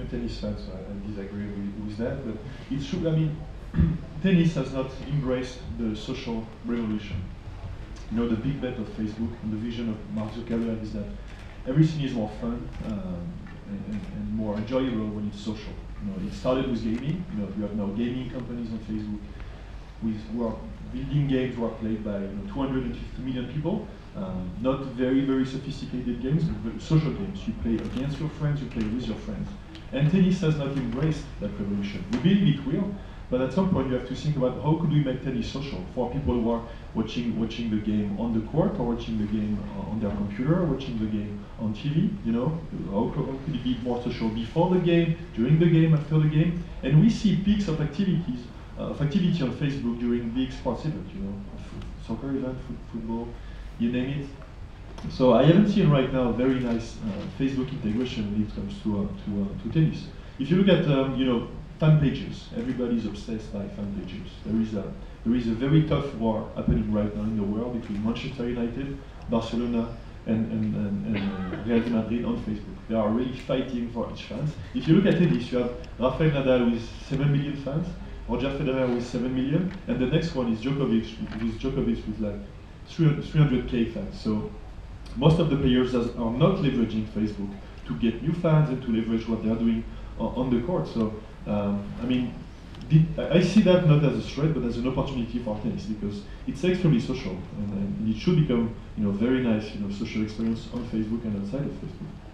tennis fans, so I disagree with that, but it's true. I mean, tennis has not embraced the social revolution. You know, the big bet of Facebook and the vision of Mark Zuckerberg is that everything is more fun and more enjoyable when it's social. You know, it started with gaming. You know, you have now gaming companies on Facebook who are building games who are played by 250 million people. Not very sophisticated games, but social games. You play against your friends, you play with your friends. And tennis has not embraced that revolution. We believe it will, but at some point you have to think about how could we make tennis social for people who are watching the game on the court, or watching the game on their computer, or watching the game on TV. You know, how could it be more social before the game, during the game, after the game? And we see peaks of activity on Facebook during big sports events. You know, soccer event, football, you name it. So I haven't seen right now very nice Facebook integration when it comes to tennis. If you look at fan pages, everybody's obsessed by fan pages. There is a very tough war happening right now in the world between Manchester United, Barcelona, and Real Madrid on Facebook. They are really fighting for each fans. If you look at tennis, you have Rafael Nadal with 7 million fans, Roger Federer with 7 million, and the next one is Djokovic with like 300k fans. So most of the players are not leveraging Facebook to get new fans and to leverage what they are doing on the court. So I mean, I see that not as a threat, but as an opportunity for tennis, because it's extremely social, and it should become very nice social experience on Facebook and outside of Facebook.